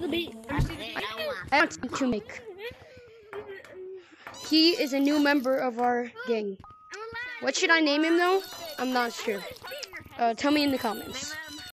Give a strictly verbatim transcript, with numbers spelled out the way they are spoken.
I want to make. He is a new member of our gang. What should I name him though? I'm not sure. Uh, tell me in the comments.